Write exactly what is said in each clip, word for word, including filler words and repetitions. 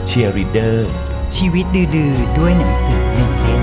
เชียร์ลีดเดอร์ชีวิตดื้อๆด้วยหนังสือหนึ่งเล่ม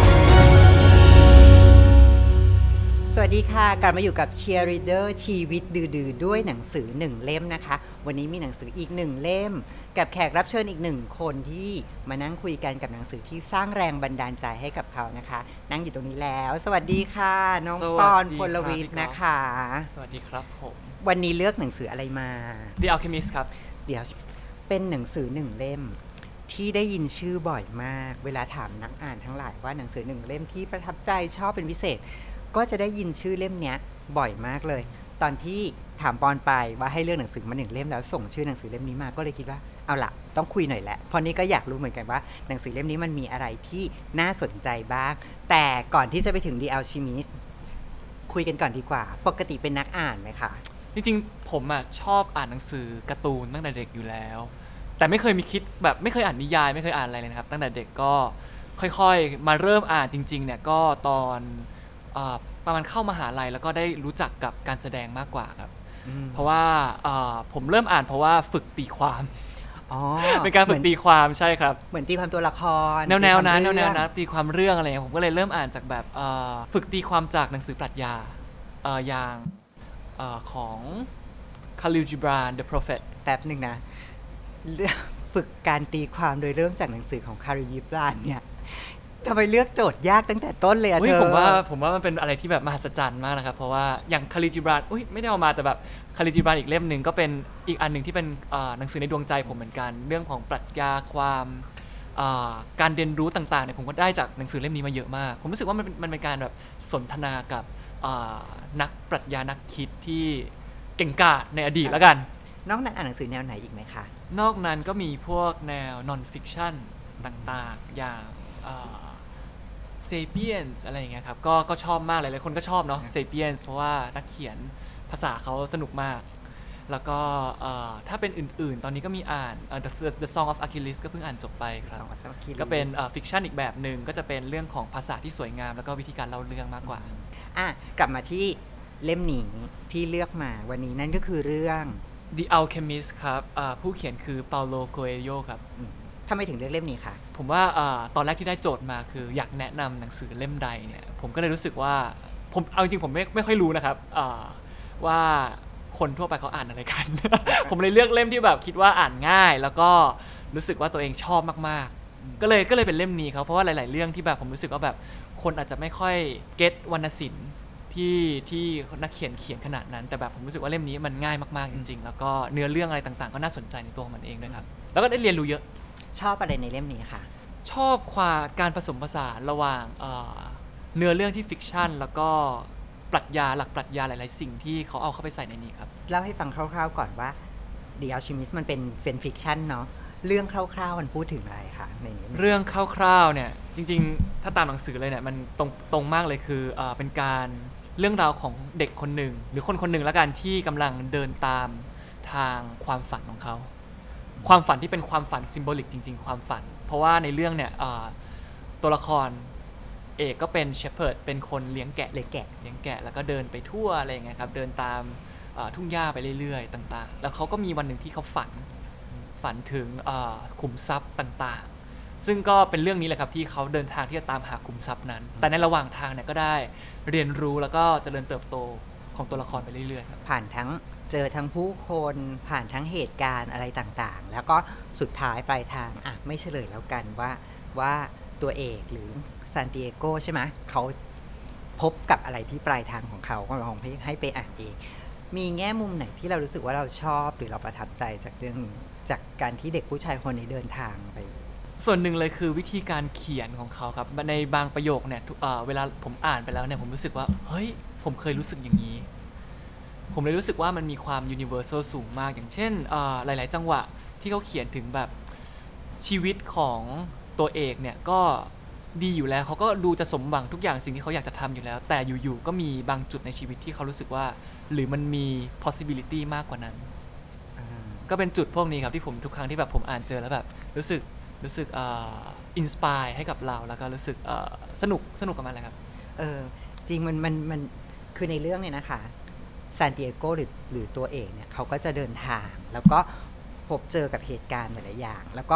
สวัสดีค่ะกลับมาอยู่กับเชียร์ลีดเดอร์ชีวิตดื้อๆด้วยหนังสือหนึ่งเล่มนะคะวันนี้มีหนังสืออีกหนึ่งเล่มกับแขกรับเชิญอีกหนึ่งคนที่มานั่งคุยกันกับหนังสือที่สร้างแรงบันดาลใจให้กับเขานะคะนั่งอยู่ตรงนี้แล้วสวัสดีค่ะน้องปอนพลวิทย์นะคะสวัสดีครับผมวันนี้เลือกหนังสืออะไรมา The Alchemist ครับเดี๋ยวเป็นหนังสือหนึ่งเล่มที่ได้ยินชื่อบ่อยมากเวลาถามนักอ่านทั้งหลายว่าหนังสือหนึ่งเล่มที่ประทับใจชอบเป็นพิเศษก็จะได้ยินชื่อเล่มนี้บ่อยมากเลยตอนที่ถามปอนไปว่าให้เลือกหนังสือมาหนึ่งเล่มแล้วส่งชื่อหนังสือเล่มนี้มาก็เลยคิดว่าเอาล่ะต้องคุยหน่อยแหละเพราะนี่ก็อยากรู้เหมือนกันว่าหนังสือเล่มนี้มันมีอะไรที่น่าสนใจบ้างแต่ก่อนที่จะไปถึง The Alchemist คุยกันก่อนดีกว่าปกติเป็นนักอ่านไหมคะจริงๆผมอ่ะชอบอ่านหนังสือการ์ตูนตั้งแต่เด็กอยู่แล้วแต่ไม่เคยมีคิดแบบไม่เคยอ่านนิยายไม่เคยอ่านอะไรเลยนะครับตั้งแต่เด็กก็ค่อยๆมาเริ่มอ่านจริงๆเนี่ยก็ตอนประมาณเข้ามหาลัยแล้วก็ได้รู้จักกับการแสดงมากกว่าครับเพราะว่าผมเริ่มอ่านเพราะว่าฝึกตีความเป็นการฝึกตีความใช่ครับเหมือนตีความตัวละครแนวแนวนั้นแนวแนวนั้นตีความเรื่องอะไรผมก็เลยเริ่มอ่านจากแบบฝึกตีความจากหนังสือปรัชญาอย่างของคาลิล จิบราน The Prophet แป๊บหนึ่งนะฝึกการตีความโดยเริ่มจากหนังสือของคาลิล จิบรานเนี่ยทำไมเลือกโจทย์ยากตั้งแต่ต้นเลยอะเธอผมว่าผมว่ามันเป็นอะไรที่แบบมหัศจรรย์มากนะครับเพราะว่าอย่างคาลิล จิบรานอุ้ยไม่ได้เอามาแต่แบบคาลิล จิบรานอีกเล่มหนึ่งก็เป็นอีกอันหนึ่งที่เป็นหนังสือในดวงใจผมเหมือนกันเรื่องของปรัชญาความการเรียนรู้ต่างๆเนี่ยผมก็ได้จากหนังสือเล่มนี้มาเยอะมากผมรู้สึกว่ามันมันเป็นการแบบสนทนากับนักปรัชญานักคิดที่เก่งกาจในอดีตแล้วกันนอกนั้นอ่านหนังสือแนวไหนอีกไหมคะนอกนั้นก็มีพวกแนว non fiction ต่างๆอย่างเซเปียนส์อะไรอย่างเงี้ยครับก็ก็ชอบมากหลายๆคนก็ชอบเนาะเซเปียนส์เพราะว่านักเขียนภาษาเขาสนุกมากแล้วก็ถ้าเป็นอื่นๆตอนนี้ก็มีอ่าน The Song of Achilles ก็เพิ่งอ่านจบไปครับก็เป็นฟิกชันอีกแบบหนึ่งก็จะเป็นเรื่องของภาษาที่สวยงามแล้วก็วิธีการเล่าเรื่องมากกว่าอ่ะกลับมาที่เล่มนี้ที่เลือกมาวันนี้นั่นก็คือเรื่อง The Alchemist ครับผู้เขียนคือเปาโล โคเอลโยครับทำไมถึงเลือกเล่มนี้คะผมว่าตอนแรกที่ได้โจทย์มาคืออยากแนะนำหนังสือเล่มใดเนี่ยผมก็เลยรู้สึกว่าผมเอาจริงๆผมไม่ไม่ค่อยรู้นะครับว่าคนทั่วไปเขาอ่านอะไรกัน ผมเลยเลือกเล่มที่แบบคิดว่าอ่านง่ายแล้วก็รู้สึกว่าตัวเองชอบมากๆก็เลยก็เลยเป็นเล่มนี้ครับเพราะว่าหลายๆเรื่องที่แบบผมรู้สึกว่าแบบคนอาจจะไม่ค่อยเก็ตวรรณศิลป์ที่ที่นักเขียนเขียนขนาดนั้นแต่แบบผมรู้สึกว่าเล่มนี้มันง่ายมากๆจริงๆแล้วก็เนื้อเรื่องอะไรต่างๆก็น่าสนใจในตัวมันเองด้วยครับแล้วก็ได้เรียนรู้เยอะชอบอะไรในเล่มนี้ค่ะชอบความการผสมผสานระหว่าง เ, เนื้อเรื่องที่ฟิกชันแล้วก็ปรัชญาหลักปรัชญาหลายๆสิ่งที่เขาเอาเข้าไปใส่ในนี้ครับเล่าให้ฟังคร่าวๆก่อนว่า The Alchemist มันเป็นเป็นฟิกชันเนาะเรื่องคร่าวๆมันพูดถึงอะไรคะในนี้เรื่องคร่าวๆเนี่ยจริงๆถ้าตามหนังสือเลยเนี่ยมันตรงตรงมากเลยคือเอเป็นการเรื่องราวของเด็กคนหนึ่งหรือคนคนหนึ่งแล้วกันที่กำลังเดินตามทางความฝันของเขาความฝันที่เป็นความฝันซิมโบลิกจริงๆความฝันเพราะว่าในเรื่องเนี่ยตัวละครเอกก็เป็นเชพเพิร์ดเป็นคนเลี้ยงแกะเลี้ยงแกะเลี้ยงแกะแล้วก็เดินไปทั่วอะไรอย่างเงี้ยครับเดินตามทุ่งหญ้าไปเรื่อยๆต่างๆแล้วเขาก็มีวันหนึ่งที่เขาฝันฝันถึงขุมทรัพย์ต่างๆซึ่งก็เป็นเรื่องนี้แหละครับที่เขาเดินทางที่จะตามหาขุมทรัพย์นั้นแต่ในระหว่างทางเนี่ยก็ได้เรียนรู้แล้วก็เจริญเติบโตของตัวละครไปเรื่อยๆครับผ่านทั้งเจอทั้งผู้คนผ่านทั้งเหตุการณ์อะไรต่างๆแล้วก็สุดท้ายปลายทางอ่ะไม่เฉลยแล้วกันว่าว่าตัวเอกหรือซานติเอโกใช่ไหมเขาพบกับอะไรที่ปลายทางของเขาก็ลองให้ให้ไปอ่านเองมีแง่มุมไหนที่เรารู้สึกว่าเราชอบหรือเราประทับใจจากเรื่องนี้จากการที่เด็กผู้ชายคนนี้เดินทางไปส่วนหนึ่งเลยคือวิธีการเขียนของเขาครับในบางประโยคเนี่ยเวลาผมอ่านไปแล้วเนี่ยผมรู้สึกว่าเฮ้ยผมเคยรู้สึกอย่างนี้ผมเลยรู้สึกว่ามันมีความ universal สูงมากอย่างเช่นหลายๆจังหวะที่เขาเขียนถึงแบบชีวิตของตัวเอกเนี่ยก็ดีอยู่แล้วเขาก็ดูจะสมหวังทุกอย่างสิ่งที่เขาอยากจะทำอยู่แล้วแต่อยู่ๆก็มีบางจุดในชีวิตที่เขารู้สึกว่าหรือมันมี possibility มากกว่านั้นก็เป็นจุดพวกนี้ครับที่ผมทุกครั้งที่แบบผมอ่านเจอแล้วแบบรู้สึกรู้สึกอินสไปร์ให้กับเราแล้วก็รู้สึกสนุกสนุกกับมันเลยครับเออจริงมันมันมันคือในเรื่องเนี่ยนะคะซานติเอโกหรือหรือตัวเอกเนี่ยเขาก็จะเดินทางแล้วก็พบเจอกับเหตุการณ์หลายๆอย่างแล้วก็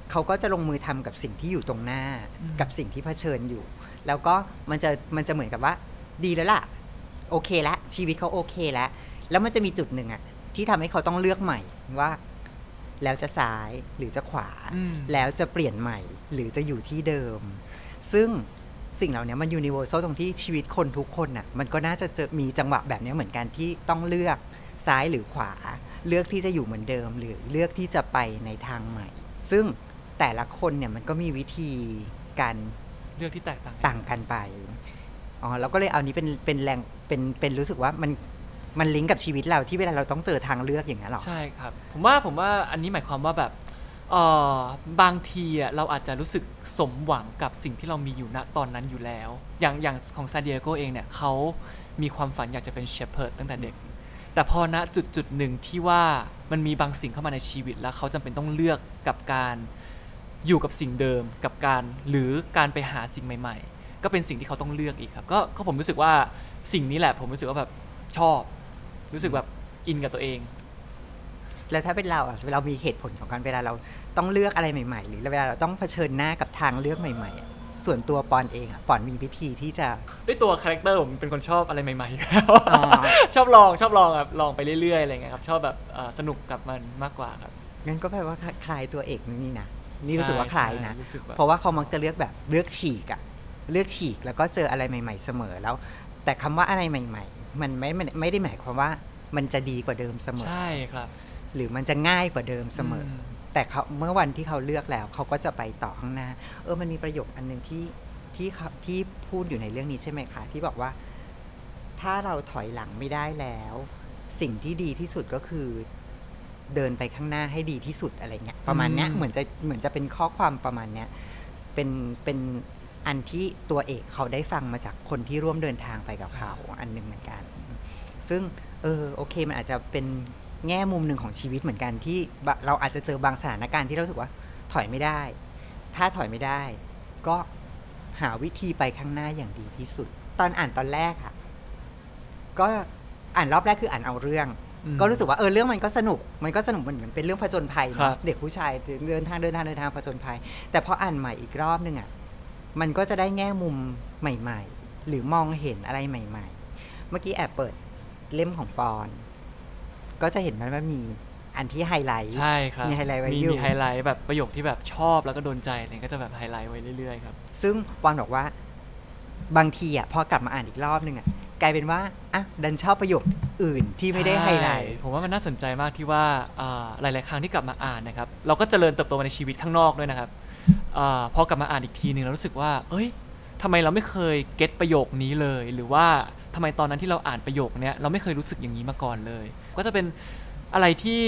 เขาก็จะลงมือทำกับสิ่งที่อยู่ตรงหน้ากับสิ่งที่เผชิญอยู่แล้วก็มันจะมันจะเหมือนกับว่าดีแล้วล่ะโอเคแล้วชีวิตเขาโอเคแล้วแล้วมันจะมีจุดหนึ่งอะที่ทำให้เขาต้องเลือกใหม่ว่าแล้วจะซ้ายหรือจะขวาแล้วจะเปลี่ยนใหม่หรือจะอยู่ที่เดิมซึ่งสิ่งเหล่านี้มันยูนิเวอร์แซลตรงที่ชีวิตคนทุกคนน่ะมันก็น่าจะเจอมีจังหวะแบบนี้เหมือนกันที่ต้องเลือกซ้ายหรือขวาเลือกที่จะอยู่เหมือนเดิมหรือเลือกที่จะไปในทางใหม่ซึ่งแต่ละคนเนี่ยมันก็มีวิธีการเลือกที่แตกต่างต่างกันไปอ๋อเราก็เลยเอานี้เป็นเป็นแรงเป็นเป็นรู้สึกว่ามันมันลิงก์กับชีวิตเราที่เวลาเราต้องเจอทางเลือกอย่างนี้หรอใช่ครับผมว่าผมว่าอันนี้หมายความว่าแบบเอ่อบางทีอ่ะเราอาจจะรู้สึกสมหวังกับสิ่งที่เรามีอยู่ณตอนนั้นอยู่แล้วอย่างอย่างของซานดิเอโกเองเนี่ยเขามีความฝันอยากจะเป็นเชพเพิร์ดตั้งแต่เด็กแต่พอณจุดจุดหนึ่งที่ว่ามันมีบางสิ่งเข้ามาในชีวิตแล้วเขาจำเป็นต้องเลือกกับการอยู่กับสิ่งเดิมกับการหรือการไปหาสิ่งใหม่ๆก็เป็นสิ่งที่เขาต้องเลือกอีกครับก็ก็ผมรู้สึกว่าสิ่งนี้แหละผมรู้สึกว่าแบบชอบรู้สึกแบบอินกับตัวเองแล้วถ้าเป็นเราอ่ะเรามีเหตุผลของการเวลาเราต้องเลือกอะไรใหม่ๆหรือเวลาเราต้องเผชิญหน้ากับทางเลือกใหม่ๆส่วนตัวปอนเองอ่ะปอนมีวิธีที่จะด้วยตัวคาแรคเตอร์ผมเป็นคนชอบอะไรใหม่ๆ ชอบลองชอบลองแบบลองไปเรื่อยๆอะไรเงี้ยครับชอบแบบสนุกกับมันมากกว่าครับงั้นก็แปลว่าคล้ายตัวเอกนี่นะนี่รู้สึกว่าคล้ายนะเพราะว่าเขามักจะเลือกแบบเลือกฉีกอ่ะเลือกฉีกแล้วก็เจออะไรใหม่ๆเสมอแล้วแต่คำว่าอะไรใหม่ๆมันไม่ไม่ได้หมายความว่ามันจะดีกว่าเดิมเสมอใช่ครับหรือมันจะง่ายกว่าเดิมเสมอแต่เขาเมื่อวันที่เขาเลือกแล้วเขาก็จะไปต่อข้างหน้าเออมันมีประโยคอันนึงที่ที่ที่พูดอยู่ในเรื่องนี้ใช่ไหมคะที่บอกว่าถ้าเราถอยหลังไม่ได้แล้วสิ่งที่ดีที่สุดก็คือเดินไปข้างหน้าให้ดีที่สุดอะไรเงี้ยประมาณเนี้ยเหมือนจะเหมือนจะเป็นข้อความประมาณเนี้ยเป็นเป็นอันที่ตัวเอกเขาได้ฟังมาจากคนที่ร่วมเดินทางไปกับเขาอันนึงเหมือนกันซึ่งเออโอเคมันอาจจะเป็นแง่มุมหนึ่งของชีวิตเหมือนกันที่เราอาจจะเจอบางสถานการณ์ที่เรารู้สึกว่าถอยไม่ได้ถ้าถอยไม่ได้ก็หาวิธีไปข้างหน้าอย่างดีที่สุดตอนอ่านตอนแรกค่ะก็อ่านรอบแรกคืออ่านเอาเรื่องก็รู้สึกว่าเออเรื่องมันก็สนุกมันก็สนุกมันเหมือนเป็นเรื่องผจญภัยเด็กผู้ชายเดินทางเดินทางเดินทางผจญภัยแต่พออ่านใหม่อีกรอบนึงอ่ะมันก็จะได้แง่มุมใหม่ๆหรือมองเห็นอะไรใหม่ๆเมื่อกี้แอบเปิดเล่มของปอนก็จะเห็นมันว่ามีอันที่ไฮไลท์ใช่ครับมีไฮไลท์ไว้อยู่มีไฮไลท์แบบประโยคที่แบบชอบแล้วก็โดนใจเนี่ยก็จะแบบไฮไลท์ไว้เรื่อยๆครับซึ่งปอนบอกว่าบางทีอ่ะพอกลับมาอ่านอีกรอบนึงอ่ะกลายเป็นว่าอ่ะดันชอบประโยคอื่นที่ไม่ได้ไฮไลท์ผมว่ามันน่าสนใจมากที่ว่าหลายๆครั้งที่กลับมาอ่านนะครับเราก็เจริญเติบโตในชีวิตข้างนอกด้วยนะครับพอกลับมาอ่านอีกทีนึงเรารู้สึกว่าเอ้ยทำไมเราไม่เคยเก็ตประโยคนี้เลยหรือว่าทำไมตอนนั้นที่เราอ่านประโยคนี้เราไม่เคยรู้สึกอย่างนี้มาก่อนเลยก็จะเป็นอะไรที่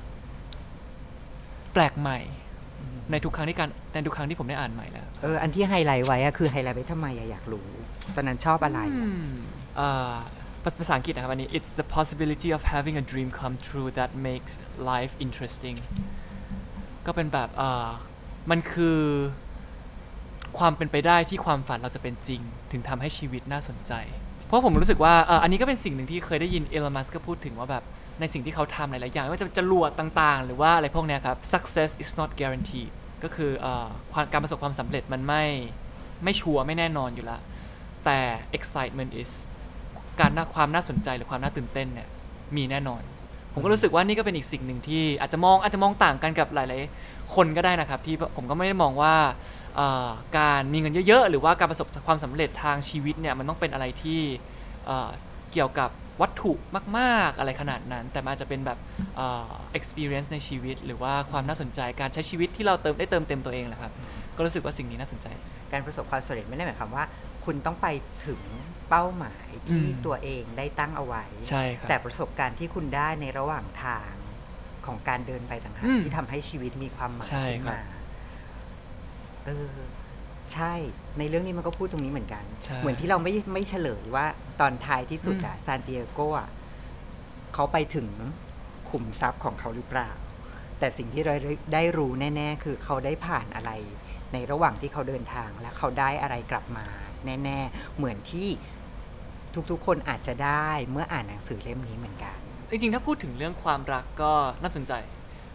แปลกใหม่ในทุกครั้งที่การในทุกครั้งที่ผมได้อ่านใหม่แล้วเอออันที่ไฮไลท์ไว้อะคือไฮไลท์ไว้ทำไมอยากรู้ตอนนั้นชอบอะไรภาษาอังกฤษนะครับอันนี้ it's the possibility of having a dream come true that makes life interesting ก็เป็นแบบมันคือความเป็นไปได้ที่ความฝันเราจะเป็นจริงถึงทำให้ชีวิตน่าสนใจเพราะผมรู้สึกว่าอันนี้ก็เป็นสิ่งหนึ่งที่เคยได้ยินเอลอน มัสก์ก็พูดถึงว่าแบบในสิ่งที่เขาทำหลายๆอย่างไม่ว่าจะจรวดต่างๆหรือว่าอะไรพวกนี้ครับ success is not guaranteed ก็คือการประสบความสำเร็จมันไม่ไม่ชัวร์ไม่แน่นอนอยู่แล้วแต่ excitement is การความน่าสนใจหรือความน่าตื่นเต้นเนี่ยมีแน่นอนผมก็รู้สึกว่านี่ก็เป็นอีกสิ่งหนึ่งที่อาจจะมองอาจจะมองต่างกันกับหลายๆคนก็ได้นะครับที่ผมก็ไม่ได้มองว่าการมีเงินเยอะๆหรือว่าการประสบความสำเร็จทางชีวิตเนี่ยมันต้องเป็นอะไรที่เกี่ยวกับวัตถุมากๆอะไรขนาดนั้นแต่มันอาจจะเป็นแบบ experience ในชีวิตหรือว่าความน่าสนใจการใช้ชีวิตที่เราเติมได้เติมเต็มตัวเองแหละครับก็รู้สึกว่าสิ่งนี้น่าสนใจการประสบความสำเร็จไม่ได้หมายความว่าคุณต้องไปถึงเป้าหมายที่ตัวเองได้ตั้งเอาไว้ใช่ครับแต่ประสบการณ์ที่คุณได้ในระหว่างทางของการเดินไปต่างหากที่ทำให้ชีวิตมีความหมายขึ้นมาเออใช่ในเรื่องนี้มันก็พูดตรงนี้เหมือนกันเหมือนที่เราไม่ไม่เฉลยว่าตอนท้ายที่สุดอะซานติเอโกอะเขาไปถึงขุมทรัพย์ของเขาหรือเปล่าแต่สิ่งที่เราได้รู้แน่ๆคือเขาได้ผ่านอะไรในระหว่างที่เขาเดินทางและเขาได้อะไรกลับมาแน่ๆเหมือนที่ทุกๆคนอาจจะได้เมื่ออ่านหนังสือเล่มนี้เหมือนกันจริงๆถ้าพูดถึงเรื่องความรักก็น่าสนใจ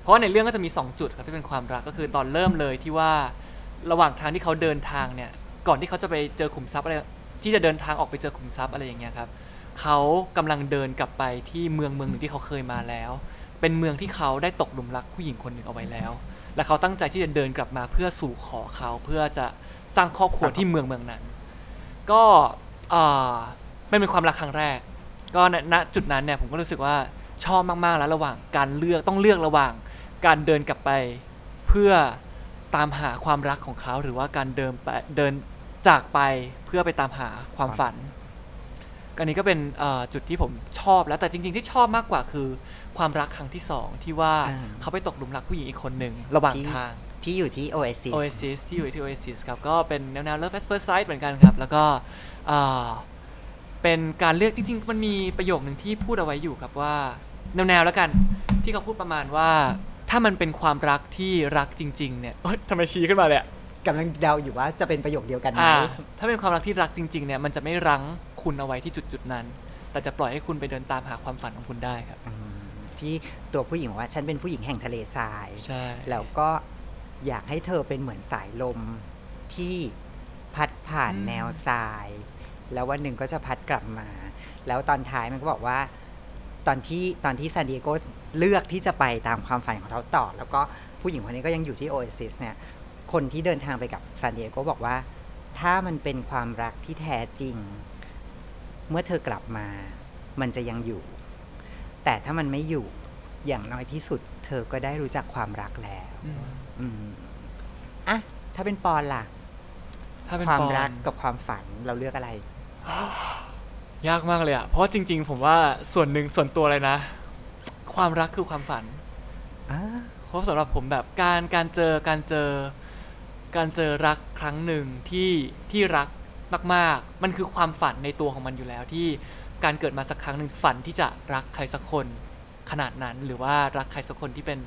เพราะว่าในเรื่องก็จะมีสองจุดครับที่เป็นความรักก็คือตอนเริ่มเลยที่ว่าระหว่างทางที่เขาเดินทางเนี่ยก่อนที่เขาจะไปเจอขุมทรัพย์อะไรที่จะเดินทางออกไปเจอขุมทรัพย์อะไรอย่างเงี้ยครับเขากำลังเดินกลับไปที่เมืองเมืองหนึ่งที่เขาเคยมาแล้วเป็นเมืองที่เขาได้ตกหลุมรักผู้หญิงคนหนึ่งเอาไว้แล้วและเขาตั้งใจที่จะเดินกลับมาเพื่อสู่ขอเขาเพื่อจะสร้างครอบครัวที่เมืองเมืองนั้นก็ไม่เป็นความรักครั้งแรกก็ณจุดนั้นเนี่ยผมก็รู้สึกว่าชอบมากๆแล้วระหว่างการเลือกต้องเลือกระหว่างการเดินกลับไปเพื่อตามหาความรักของเขาหรือว่าการเดินไปเดินจากไปเพื่อไปตามหาความฝันอันนี้ก็เป็นจุดที่ผมชอบแล้วแต่จริงๆที่ชอบมากกว่าคือความรักครั้งที่สองที่ว่าเขาไปตกหลุมรักผู้หญิงอีกคนหนึ่งระหว่างทางที่อยู่ที่ Oasis Oasis ที่อยู่ที่ Oasis ครับก็เป็นแนวๆ Love at First Sight เหมือนกันครับแล้วก็เป็นการเลือกจริงๆมันมีประโยคนึงที่พูดเอาไว้อยู่ครับว่าแนวๆแล้วกันที่เขาพูดประมาณว่าถ้ามันเป็นความรักที่รักจริงๆเนี่ยทำไมชี้ขึ้นมาเลยกำลังเดาอยู่ว่าจะเป็นประโยคเดียวกันไหมถ้าเป็นความรักที่รักจริงๆเนี่ยมันจะไม่รั้งคุณเอาไว้ที่จุดๆนั้นแต่จะปล่อยให้คุณไปเดินตามหาความฝันของคุณได้ครับที่ตัวผู้หญิงว่าฉันเป็นผู้หญิงแห่งทะเลทรายใช่แล้วก็อยากให้เธอเป็นเหมือนสายลมที่พัดผ่านแนวทรายแล้ววันหนึ่งก็จะพัดกลับมาแล้วตอนท้ายมันก็บอกว่าตอนที่ตอนที่ซานดิเอโกเลือกที่จะไปตามความฝันของเขาต่อแล้วก็ผู้หญิงคนนี้ก็ยังอยู่ที่โอเอซิสเนี่ยคนที่เดินทางไปกับซานดิเอโกบอกว่าถ้ามันเป็นความรักที่แท้จริงเมื่อเธอกลับมามันจะยังอยู่แต่ถ้ามันไม่อยู่อย่างน้อยที่สุดเธอก็ได้รู้จักความรักแล้วอืมอ่ะถ้าเป็นปอนล่ะถ้าเป็นความรักกับความฝันเราเลือกอะไรยากมากเลยอ่ะเพราะจริงๆผมว่าส่วนหนึ่งส่วนตัวเลยนะความรักคือความฝันเพราะสำหรับผมแบบการการเจอการเจอการเจอรักครั้งหนึ่งที่ที่รักมากๆมันคือความฝันในตัวของมันอยู่แล้วที่การเกิดมาสักครั้งหนึ่งฝันที่จะรักใครสักคนขนาดนั้นหรือว่ารักใครสักคนที่เป็น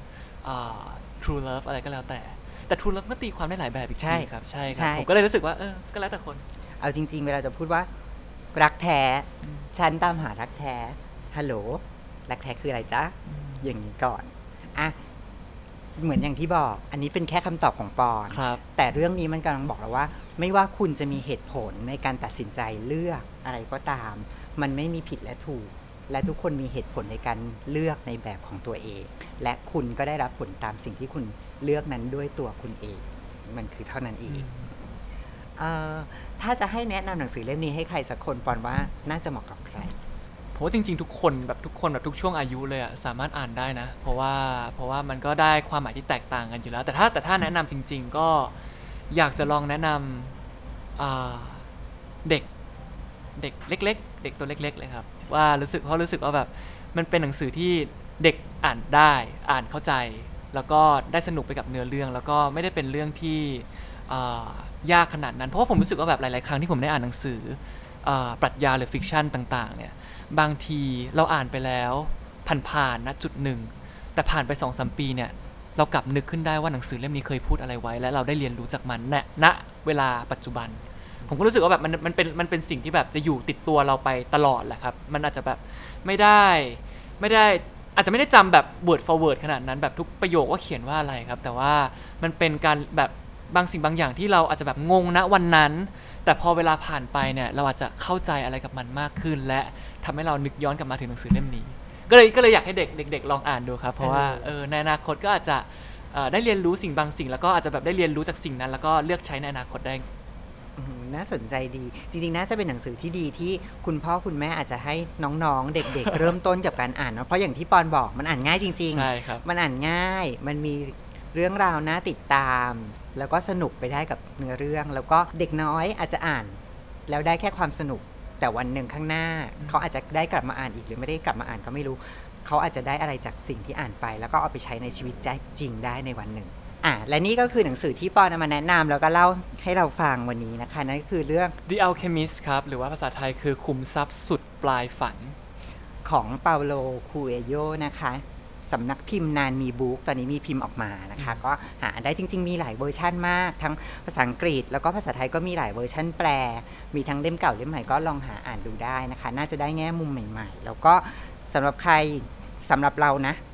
true love อะไรก็แล้วแต่แต่ true love ก็ตีความได้หลายแบบอีกทีครับใช่ครับผมก็เลยรู้สึกว่าเออก็แล้วแต่คนเอาจริงๆเวลาจะพูดว่ารักแท้ฉันตามหารักแท้ฮัลโหลรักแท้คืออะไรจ๊ะอย่างนี้ก่อนอ่ะเหมือนอย่างที่บอกอันนี้เป็นแค่คำตอบของปอนแต่เรื่องนี้มันกำลังบอกเราว่าไม่ว่าคุณจะมีเหตุผลในการตัดสินใจเลือกอะไรก็ตามมันไม่มีผิดและถูกและทุกคนมีเหตุผลในการเลือกในแบบของตัวเองและคุณก็ได้รับผลตามสิ่งที่คุณเลือกนั้นด้วยตัวคุณเองมันคือเท่านั้นเองเอ่อถ้าจะให้แนะนำหนังสือเล่มนี้ให้ใครสักคนปอนว่าน่าจะเหมาะกับใครเพราะว่าจริงๆทุกคนแบบทุกคนแบบทุกช่วงอายุเลยอะสามารถอ่านได้นะเพราะว่าเพราะว่ามันก็ได้ความหมายที่แตกต่างกันอยู่แล้วแต่ถ้าแต่ถ้าแนะนำจริงๆก็อยากจะลองแนะนำเด็กเด็กเล็กๆเด็กตัวเล็กๆเลยครับว่ารู้สึกเพราะรู้สึกว่าแบบมันเป็นหนังสือที่เด็กอ่านได้อ่านเข้าใจแล้วก็ได้สนุกไปกับเนื้อเรื่องแล้วก็ไม่ได้เป็นเรื่องที่ยากขนาดนั้นเพราะว่าผมรู้สึกว่าแบบหลายๆครั้งที่ผมได้อ่านหนังสือปรัชญาหรือฟิกชันต่างๆเนี่ยบางทีเราอ่านไปแล้วผ่านๆณจุดหนึ่งแต่ผ่านไป สองถึงสาม ปีเนี่ยเรากลับนึกขึ้นได้ว่าหนังสือเล่มนี้เคยพูดอะไรไว้และเราได้เรียนรู้จากมันณณเวลาปัจจุบันผมก็รู้สึกว่าแบบมันมันเป็นมันเป็นสิ่งที่แบบจะอยู่ติดตัวเราไปตลอดแหละครับมันอาจจะแบบไม่ได้ไม่ได้อาจจะไม่ได้จำแบบ word for word ขนาดนั้นแบบทุกประโยคว่าเขียนว่าอะไรครับแต่ว่ามันเป็นการแบบบางสิ่งบางอย่างที่เราอาจจะแบบงงณวันนั้นแต่พอเวลาผ่านไปเนี่ยเราอาจจะเข้าใจอะไรกับมันมากขึ้นและทำให้เรานึกย้อนกลับมาถึงหนังสือเล่มนี้ก็เลยก็เลยอยากให้เด็กเด็กๆลองอ่านดูครับเพราะว่าเออในอนาคตก็อาจจะได้เรียนรู้สิ่งบางสิ่งแล้วก็อาจจะแบบได้เรียนรู้จากสิ่งนั้นแล้วก็เลือกใช้ในอนาคตได้น่าสนใจดีจริงๆน่าจะเป็นหนังสือที่ดีที่คุณพ่อคุณแม่อาจจะให้น้องๆเด็กๆ เริ่มต้นกับการอ่านเนาะเพราะอย่างที่ปอนบอกมันอ่านง่ายจริงๆใช่ครับมันอ่านง่ายมันมีเรื่องราวน่าติดตามแล้วก็สนุกไปได้กับเนื้อเรื่องแล้วก็เด็กน้อยอาจจะอ่านแล้วได้แค่ความสนุกแต่วันหนึ่งข้างหน้าเขาอาจจะได้กลับมาอ่านอีกหรือไม่ได้กลับมาอ่านก็ไม่รู้เขาอาจจะได้อะไรจากสิ่งที่อ่านไปแล้วก็เอาไปใช้ในชีวิตจริงได้ในวันหนึ่งอ่ะและนี่ก็คือหนังสือที่ปอนมาแนะนำแล้วก็เล่าให้เราฟังวันนี้นะคะนั่นก็คือเรื่อง The Alchemist ครับหรือว่าภาษาไทยคือขุมทรัพย์สุดปลายฝันของเปาโล คูเอโยนะคะสำนักพิมพ์นานมีบุ๊กตอนนี้มีพิมพ์ออกมานะคะก็หาได้จริงๆมีหลายเวอร์ชั่นมากทั้งภาษาอังกฤษแล้วก็ภาษาไทยก็มีหลายเวอร์ชั่นแปลมีทั้งเล่มเก่าเล่มใหม่ก็ลองหาอ่านดูได้นะคะน่าจะได้แง่มุมใหม่ๆแล้วก็สำหรับใครสำหรับเรานะ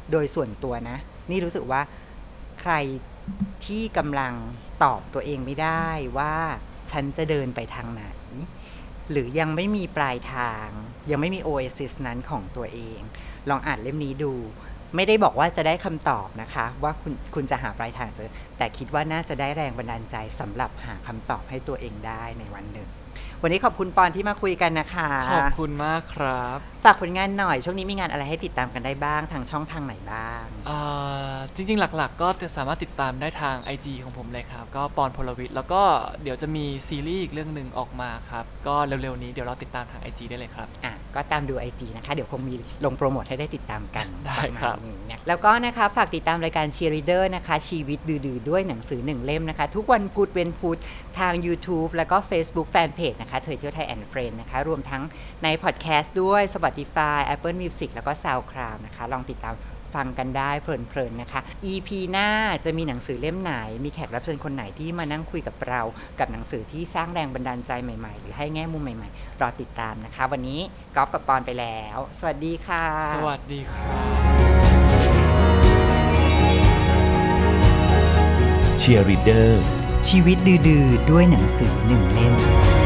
โดยส่วนตัวนะนี่รู้สึกว่าใครที่กำลังตอบตัวเองไม่ได้ว่าฉันจะเดินไปทางไหนหรือยังไม่มีปลายทางยังไม่มีโอเอซิสนั้นของตัวเองลองอ่านเล่มนี้ดูไม่ได้บอกว่าจะได้คำตอบนะคะว่าคุณคุณจะหาปลายทางเจอแต่คิดว่าน่าจะได้แรงบันดาลใจสำหรับหาคำตอบให้ตัวเองได้ในวันหนึ่งวันนี้ขอบคุณปอนที่มาคุยกันนะคะขอบคุณมากครับฝากผลงานหน่อยช่วงนี้มีงานอะไรให้ติดตามกันได้บ้างทางช่องทางไหนบ้างจริงๆหลักๆก็จะสามารถติดตามได้ทาง ไอ จี ของผมเลยครับก็ปอนพลวิทย์แล้วก็เดี๋ยวจะมีซีรีส์อีกเรื่องหนึ่งออกมาครับก็เร็วๆนี้เดี๋ยวเราติดตามทาง ไอ จี ได้เลยครับอ่ะก็ตามดู ไอ จี นะคะเดี๋ยวคงมีลงโปรโมทให้ได้ติดตามกันได้ครับแล้วก็นะคะฝากติดตามรายการ Cheerleader นะคะชีวิตดื้อๆด้วยหนังสือหนึ่งเล่มนะคะทุกวันพุธเว้นพุธทาง YouTube แล้วก็ Facebook Fanpage นะคะเธอเที่ยวไทยแอนด์เฟรนด์นะคะรวมทั้งในพอดแคสต์ด้วย Spotify Apple Music แล้วก็ SoundCloud นะคะลองติดตามฟังกันได้เพลินๆนะคะ อี พี หน้าจะมีหนังสือเล่มไหนมีแขกรับเชิญคนไหนที่มานั่งคุยกับเรากับหนังสือที่สร้างแรงบันดาลใจใหม่ๆหรือให้แง่มุมใหม่ๆรอติดตามนะคะวันนี้ก๊อฟกับปอนไปแล้วสวัสดีค่ะสวัสดีครับ Cheerleader ชีวิตดื้อๆด้วยหนังสือหนึ่งเล่ม